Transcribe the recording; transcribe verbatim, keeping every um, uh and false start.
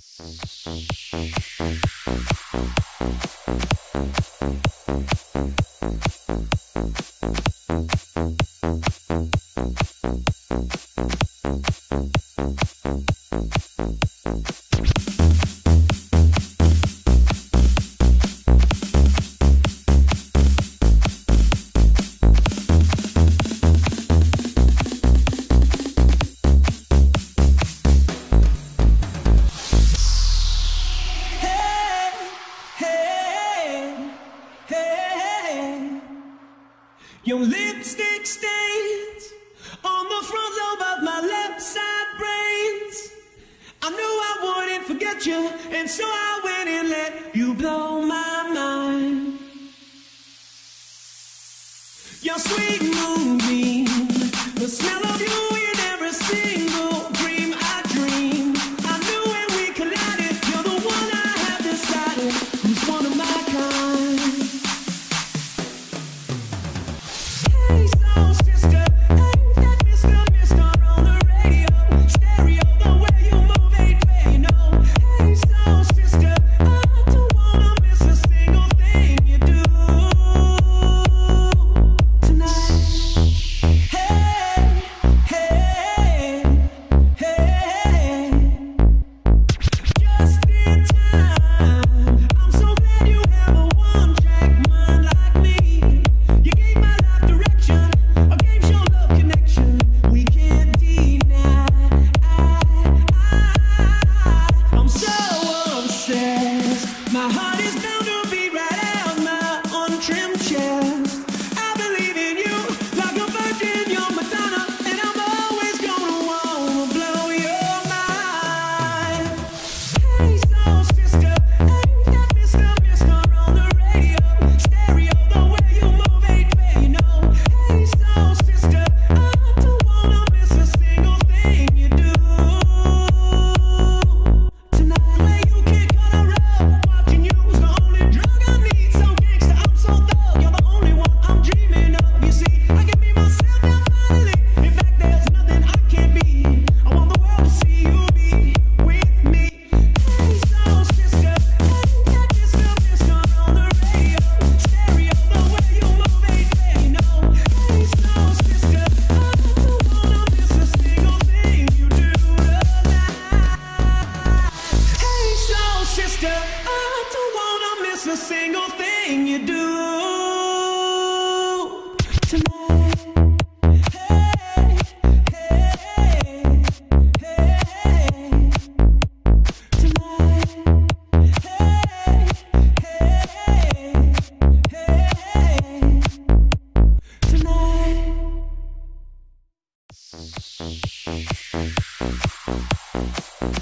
Your lipstick stains on the front lobe of my left side brains. I knew I wouldn't forget you, and so I went and let you blow my mind. Your sweet moonbeam, the smell of you in every single dream I dream. I knew when we collided, you're the one I have decided who's one of my kind. Hey, soul sister, ain't that Mister Mister on the radio? Stereo, the way you move ain't fair, you know. Hey, soul sister, I don't wanna miss a single thing you do tonight. Hey, hey, hey, just in time. I'm so glad you have a one-track mind like me. You gave my life direction, a game show love connection. We can't deny. I, I, I'm so obsessed. My heart is bound to beat right out my untrimmed chest. I believe in you like a virgin, you're Madonna, and I'm always gonna wanna blow your mind. Hey, soul sister, ain't that Mister Mister on the radio? Stereo, the way you move ain't fair, you know. Hey, soul sister, I don't wanna miss a single thing you do tonight. The way you kick on a rug, watching you's the only drug I need. So gangsta, I'm so thug, you're the only one I'm dreaming of. You see, I can be myself now finally. In fact, there's nothing I can't be. I want the world to see you be with me. Hey, soul sister, ain't that Mister Mister on the radio? Stereo, the way you move ain't fair, you know. Hey, soul sister, I don't wanna miss a single thing you do tonight. Hey, soul sister, I don't wanna miss a single thing you do tonight. Hey, hey, hey, tonight. Hey, hey, hey, tonight.